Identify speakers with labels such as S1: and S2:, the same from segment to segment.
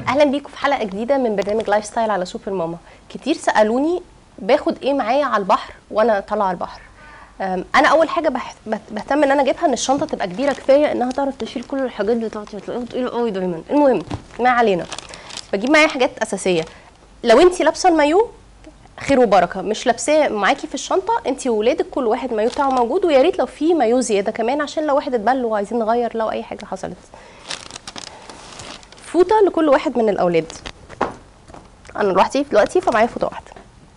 S1: اهلا بيكم في حلقه جديده من برنامج لايف ستايل على سوبر ماما. كتير سالوني باخد ايه معايا على البحر وانا طالعه على البحر. انا اول حاجه بهتم ان انا اجيبها ان الشنطه تبقى كبيره كفايه انها تعرف تشيل كل الحاجات بتاعتي، هتلاقيها تقيله قوي دايما. المهم ما علينا، بجيب معايا حاجات اساسيه. لو انت لابسه المايو خير وبركه، مش لابساه معاكي في الشنطه انت وولادك كل واحد مايو بتاعه موجود، ويا ريت لو في مايو زياده كمان عشان لو واحد اتبل وعايزين نغير لو اي حاجه حصلت. فوطه لكل واحد من الاولاد. انا لوحدي دلوقتي فمعايا فوطه واحده.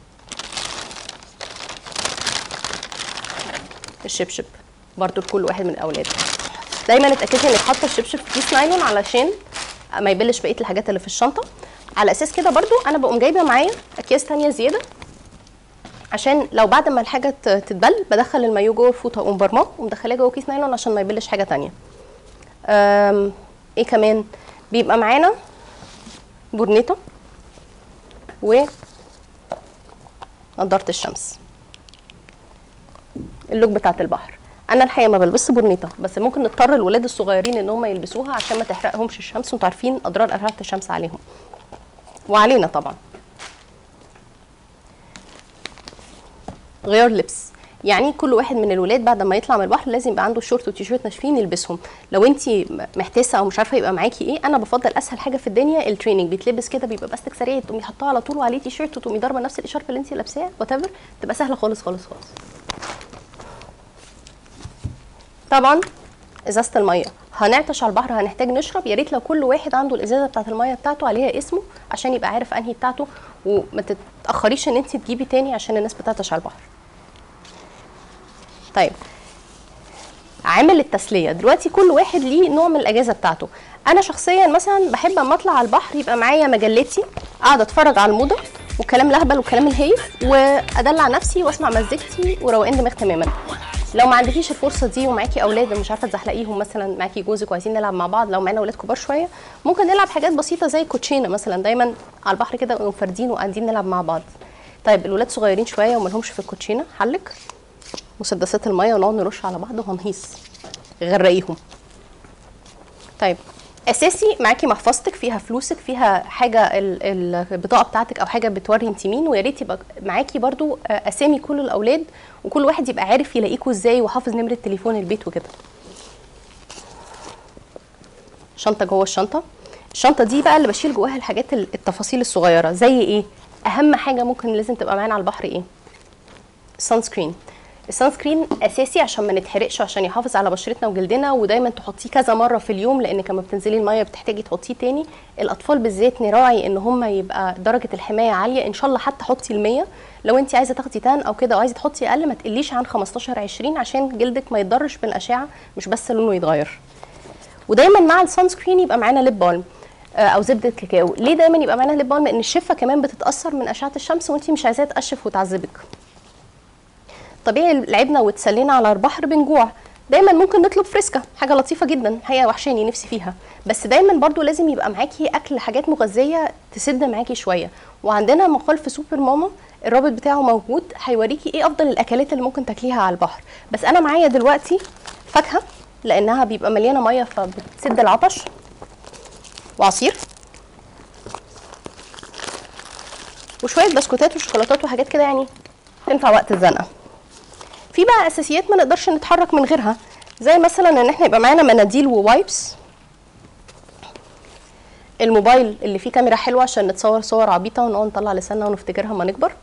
S1: الشبشب برضو لكل واحد من الاولاد. دايما اتاكدي انك حاطه الشبشب في كيس نايلون علشان ما يبلش بقيه الحاجات اللي في الشنطه. على اساس كده برضو انا بقوم جايبه معايا اكياس تانية زياده عشان لو بعد ما الحاجه تتبل بدخل المايو جوه الفوطه واقوم برماه ومدخلاه جوه كيس نايلون عشان ما يبلش حاجه تانية. ايه كمان بيبقى معانا؟ بورنيطه ونضاره الشمس. اللوك بتاعه البحر. انا الحقيقه ما بلبسش بورنيطه، بس ممكن نضطر الولاد الصغيرين ان هم يلبسوها عشان ما تحرقهمش الشمس، وانتوا عارفين اضرار اشعه الشمس عليهم وعلينا طبعا. غيار لبس، يعني كل واحد من الولاد بعد ما يطلع من البحر لازم يبقى عنده شورت وتيشيرت ناشفين يلبسهم. لو انت محتاسه او مش عارفه يبقى معاكي ايه، انا بفضل اسهل حاجه في الدنيا التريننج. بيتلبس كده بيبقى باستك سريع، تقومي حاطاه على طول وعليه تيشيرت وتقومي ضاربه نفس الاشارب اللي انت لابساه وات ايفر، تبقى سهله خالص خالص خالص. طبعا ازازه الميه، هنعطش على البحر هنحتاج نشرب، يا ريت لو كل واحد عنده الازازه بتاعه الميه بتاعته عليها اسمه عشان يبقى عارف انهي بتاعته، وما تتاخريش ان انت تجيبي تاني عشان الناس بتعطش على البحر. طيب عامل التسليه، دلوقتي كل واحد ليه نوع من الاجازه بتاعته. انا شخصيا مثلا بحب اما اطلع على البحر يبقى معايا مجلتي، قاعده اتفرج على الموضه وكلام لهبل وكلام الهيف وادلع نفسي واسمع مزيكتي وروقان دماغ تماما. لو ما عندكيش الفرصه دي ومعاكي اولاد ومش عارفه تزحلقيهم، مثلا معاكي جوزك وعايزين نلعب مع بعض، لو معانا اولاد كبار شويه ممكن نلعب حاجات بسيطه زي الكوتشينه مثلا، دايما على البحر كده ونقوم فاردين وقاعدين نلعب مع بعض. طيب الولاد صغيرين شويه وما لهمش في الكوتشينه، حلك مسدسات الميه ونقعد نرش على بعض وهنهيص غرقيهم. طيب اساسي معاكي محفظتك فيها فلوسك، فيها حاجه البطاقه بتاعتك او حاجه بتوري انت مين، ويا ريت يبقى معاكي برضو اسامي كل الاولاد وكل واحد يبقى عارف يلاقيكوا ازاي وحافظ نمره تليفون البيت وكده. شنطه جوه الشنطه. الشنطه دي بقى اللي بشيل جواها الحاجات التفاصيل الصغيره زي ايه؟ اهم حاجه ممكن لازم تبقى معانا على البحر ايه؟ السان سكرين. السان سكرين اساسي عشان ما نتحرقش، عشان يحافظ على بشرتنا وجلدنا، ودايما تحطيه كذا مره في اليوم لانك لما بتنزلي الميه بتحتاجي تحطيه تاني. الاطفال بالذات نراعي ان هم يبقى درجه الحمايه عاليه، ان شاء الله حتى حطي ال100. لو انت عايزه تاخدي تان او كده او عايزه تحطي اقل ما تقليش عن 15 20 عشان جلدك ما يتضرش بالاشعه، مش بس لونه يتغير. ودايما مع السان سكرين يبقى معانا ليب بالم او زبده كاكاو. ليه دايما يبقى معانا ليب بالم؟ لان الشفه كمان بتتاثر من اشعه الشمس وانت مش عايزاها تقشف وتعذبك. طبيعي لعبنا واتسلينا على البحر بنجوع، دايما ممكن نطلب فريسكا، حاجه لطيفه جدا هي وحشاني نفسي فيها، بس دايما برضو لازم يبقى معاكي اكل حاجات مغذيه تسد معاكي شويه. وعندنا مقال في سوبر ماما الرابط بتاعه موجود هيوريكي ايه افضل الاكلات اللي ممكن تاكليها على البحر. بس انا معايا دلوقتي فاكهه لانها بيبقى مليانه ميه فبتسد العطش، وعصير، وشويه بسكوتات وشوكولاتات وحاجات كده يعني تنفع وقت الزنقه. في بقى اساسيات ما نقدرش نتحرك من غيرها، زي مثلا ان احنا يبقى معانا مناديل ووايبس، الموبايل اللي فيه كاميرا حلوه عشان نتصور صور عبيطه ونقعد نطلع لساننا ونفتكرها ما نكبر،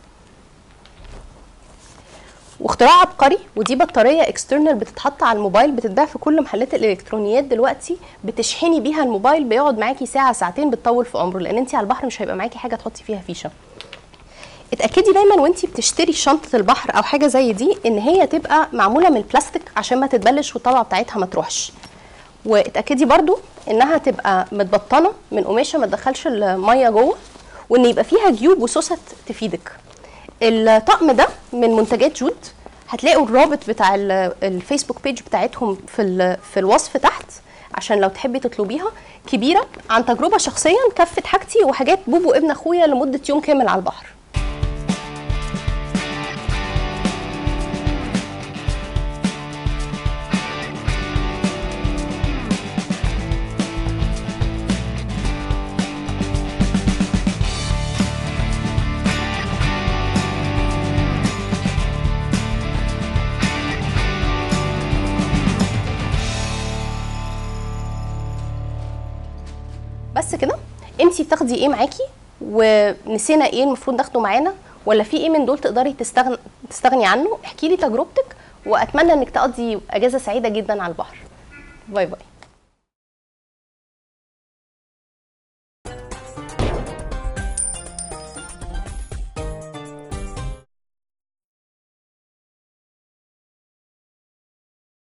S1: واختراع عبقري، ودي بطاريه اكسترنال بتتحط على الموبايل بتتباع في كل محلات الالكترونيات دلوقتي، بتشحني بيها الموبايل بيقعد معاكي ساعه ساعتين، بتطول في عمره لان انت على البحر مش هيبقى معاكي حاجه تحطي فيها فيشه. اتاكدي دايما وانتي بتشتري شنطه البحر او حاجه زي دي ان هي تبقى معموله من البلاستيك عشان ما تتبلش والطبعه بتاعتها ما تروحش. واتاكدي برضو انها تبقى متبطنه من قماشه ما تدخلش الميه جوه، وان يبقى فيها جيوب وسوست تفيدك. الطقم ده من منتجات جود، هتلاقوا الرابط بتاع الفيسبوك بيج بتاعتهم في الوصف تحت عشان لو تحبي تطلبيها. كبيره عن تجربه شخصيا، كفت حاجتي وحاجات بوبو ابن اخويا لمده يوم كامل على البحر. انتي بتاخدي ايه معاكي ونسينا ايه المفروض ناخده معانا، ولا في ايه من دول تقدري تستغني عنه. احكي لي تجربتك، واتمنى انك تقضي اجازه سعيده جدا على البحر. باي باي.